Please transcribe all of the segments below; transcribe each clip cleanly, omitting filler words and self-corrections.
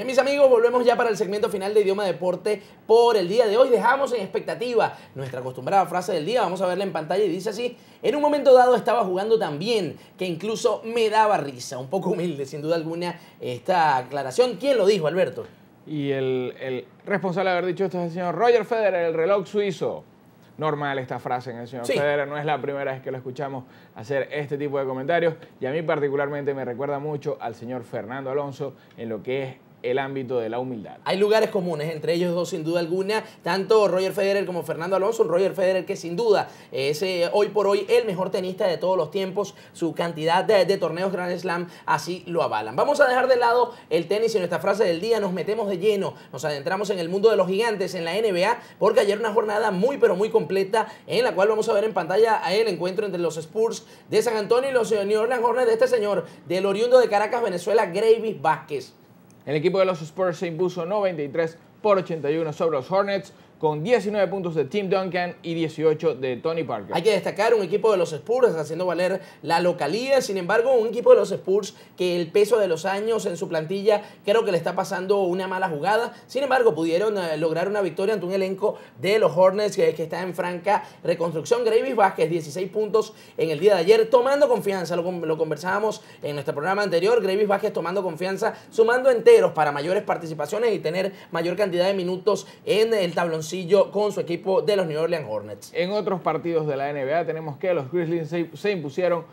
Bien, mis amigos, volvemos ya para el segmento final de Idioma Deporte por el día de hoy. Dejamos en expectativa nuestra acostumbrada frase del día. Vamos a verla en pantalla y dice así: en un momento dado estaba jugando tan bien que incluso me daba risa. Un poco humilde, sin duda alguna, esta aclaración. ¿Quién lo dijo, Alberto? Y el responsable de haber dicho esto es el señor Roger Federer, el reloj suizo. Normal esta frase en el señor Federer, no es la primera vez que lo escuchamos hacer este tipo de comentarios, y a mí particularmente me recuerda mucho al señor Fernando Alonso en lo que es el ámbito de la humildad. Hay lugares comunes entre ellos dos, sin duda alguna, tanto Roger Federer como Fernando Alonso. Roger Federer, que sin duda es hoy por hoy el mejor tenista de todos los tiempos. Su cantidad de torneos Grand Slam así lo avalan. Vamos a dejar de lado el tenis y nuestra frase del día. Nos metemos de lleno, nos adentramos en el mundo de los gigantes, en la NBA, porque ayer una jornada muy pero muy completa, en la cual vamos a ver en pantalla el encuentro entre los Spurs de San Antonio y los New Orleans Hornets de este señor, del oriundo de Caracas, Venezuela, Greivis Vázquez. El equipo de los Spurs se impuso 93-81 sobre los Hornets, con 19 puntos de Tim Duncan y 18 de Tony Parker. Hay que destacar un equipo de los Spurs haciendo valer la localía. Sin embargo, un equipo de los Spurs que el peso de los años en su plantilla creo que le está pasando una mala jugada. Sin embargo, pudieron lograr una victoria ante un elenco de los Hornets que está en franca reconstrucción. Greivis Vázquez, 16 puntos en el día de ayer, tomando confianza. Lo conversábamos en nuestro programa anterior. Greivis Vázquez tomando confianza, sumando enteros para mayores participaciones y tener mayor cantidad de minutos en el tabloncillo con su equipo de los New Orleans Hornets. En otros partidos de la NBA tenemos que los Grizzlies se impusieron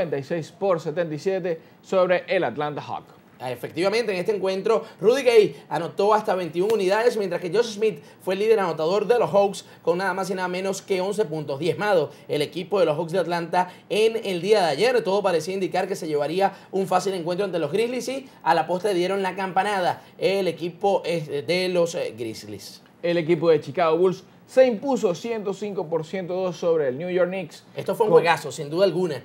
96-77 sobre el Atlanta Hawks. Efectivamente, en este encuentro, Rudy Gay anotó hasta 21 unidades, mientras que Josh Smith fue el líder anotador de los Hawks con nada más y nada menos que 11 puntos. Diezmado el equipo de los Hawks de Atlanta en el día de ayer. Todo parecía indicar que se llevaría un fácil encuentro entre los Grizzlies y a la postre dieron la campanada el equipo de los Grizzlies. El equipo de Chicago Bulls se impuso 105-102 sobre el New York Knicks. Esto fue un juegazo, sin duda alguna.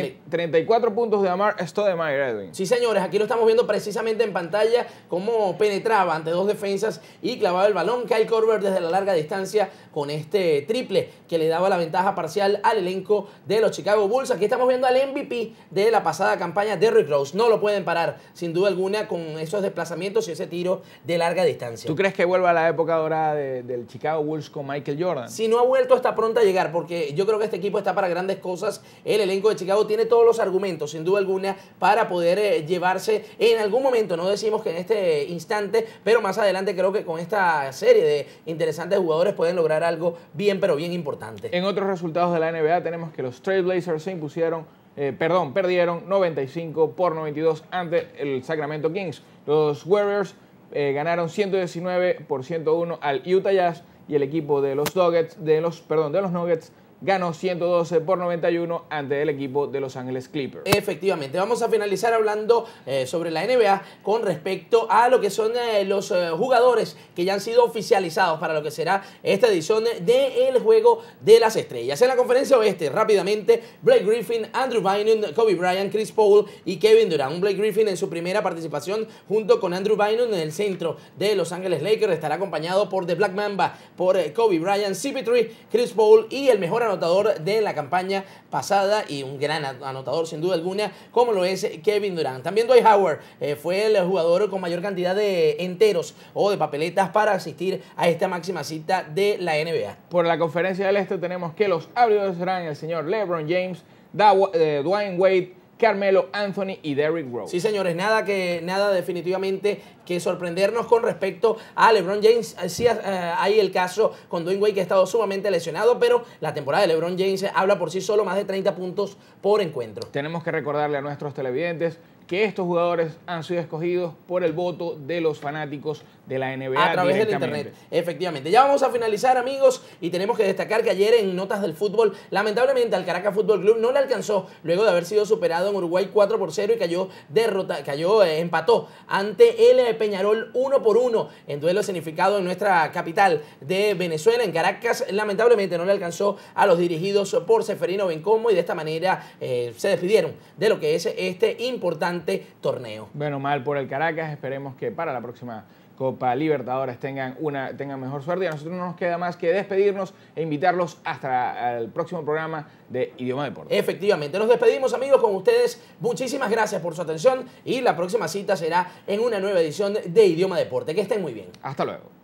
34 puntos de Amar Stoudemire, Edwin. Sí, señores, aquí lo estamos viendo precisamente en pantalla, cómo penetraba ante dos defensas y clavaba el balón. Kyle Korver desde la larga distancia con este triple que le daba la ventaja parcial al elenco de los Chicago Bulls. Aquí estamos viendo al MVP de la pasada campaña, Derrick Rose. No lo pueden parar, sin duda alguna, con esos desplazamientos y ese tiro de larga distancia. ¿Tú crees que vuelva a la época dorada del Chicago Bulls con Michael Jordan? Si no ha vuelto, está pronto a llegar, porque yo creo que este equipo está para grandes cosas. El elenco de Chicago tiene todos los argumentos, sin duda alguna, para poder llevarse en algún momento. No decimos que en este instante, pero más adelante creo que con esta serie de interesantes jugadores pueden lograr algo bien, pero bien importante. En otros resultados de la NBA tenemos que los Trail Blazers se impusieron, perdieron 95-92 ante el Sacramento Kings. Los Warriors ganaron 119-101 al Utah Jazz, y el equipo de los Nuggets ganó 112-91 ante el equipo de Los Ángeles Clippers. Efectivamente, vamos a finalizar hablando sobre la NBA con respecto a lo que son los jugadores que ya han sido oficializados para lo que será esta edición del Juego de las Estrellas. En la conferencia oeste, rápidamente, Blake Griffin, Andrew Bynum, Kobe Bryant, Chris Paul y Kevin Durant. Un Blake Griffin en su primera participación junto con Andrew Bynum en el centro de Los Ángeles Lakers. Estará acompañado por The Black Mamba, por Kobe Bryant, CP3, Chris Paul y el mejor anotador de la campaña pasada y un gran anotador sin duda alguna como lo es Kevin Durant. También Dwight Howard fue el jugador con mayor cantidad de enteros o de papeletas para asistir a esta máxima cita de la NBA. Por la conferencia del este tenemos que los abridores serán el señor LeBron James, Dwayne Wade, Carmelo Anthony y Derrick Rose. Sí, señores, nada definitivamente que sorprendernos con respecto a LeBron James. Sí, hay el caso con Dwayne Wade, que ha estado sumamente lesionado, pero la temporada de LeBron James habla por sí solo, más de 30 puntos por encuentro. Tenemos que recordarle a nuestros televidentes que estos jugadores han sido escogidos por el voto de los fanáticos de la NBA a través del internet. Efectivamente. Ya vamos a finalizar, amigos, y tenemos que destacar que ayer en Notas del Fútbol, lamentablemente al Caracas Fútbol Club no le alcanzó luego de haber sido superado en Uruguay 4-0 y empató ante el Peñarol 1-1 en duelo escenificado en nuestra capital de Venezuela, en Caracas. Lamentablemente no le alcanzó a los dirigidos por Seferino Bencomo y de esta manera se despidieron de lo que es este importante torneo. Bueno, mal por el Caracas. Esperemos que para la próxima Copa Libertadores tengan mejor suerte. Y a nosotros no nos queda más que despedirnos e invitarlos hasta el próximo programa de Idioma Deporte. Efectivamente, nos despedimos, amigos, con ustedes. Muchísimas gracias por su atención y la próxima cita será en una nueva edición de Idioma Deporte. Que estén muy bien. Hasta luego.